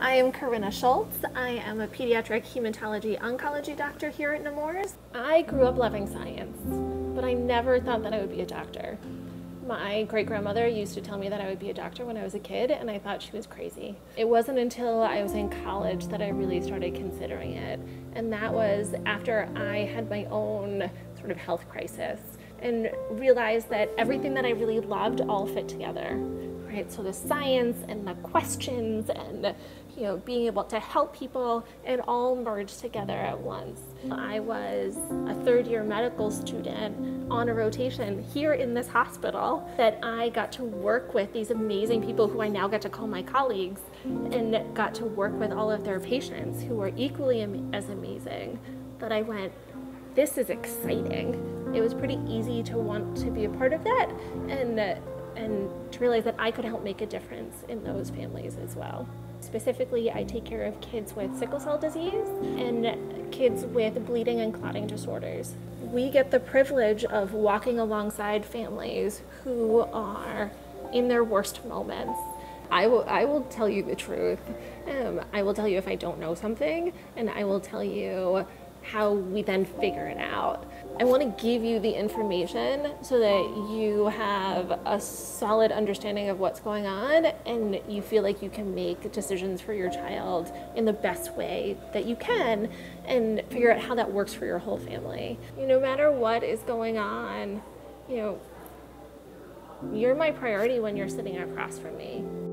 I am Corinna Schultz. I am a pediatric hematology oncology doctor here at Nemours. I grew up loving science, but I never thought that I would be a doctor. My great-grandmother used to tell me that I would be a doctor when I was a kid, and I thought she was crazy. It wasn't until I was in college that I really started considering it, and that was after I had my own sort of health crisis and realized that everything that I really loved all fit together. Right? So the science and the questions and being able to help people, it all merged together at once. I was a third-year medical student on a rotation here in this hospital that I got to work with these amazing people who I now get to call my colleagues, and got to work with all of their patients who were equally as amazing. That I went, this is exciting. It was pretty easy to want to be a part of that and to realize that I could help make a difference in those families as well. Specifically, I take care of kids with sickle cell disease and kids with bleeding and clotting disorders. We get the privilege of walking alongside families who are in their worst moments. I will tell you the truth. I will tell you if I don't know something, and I will tell you how we then figure it out. I want to give you the information so that you have a solid understanding of what's going on and you feel like you can make decisions for your child in the best way that you can and figure out how that works for your whole family. No matter what is going on, you're my priority when you're sitting across from me.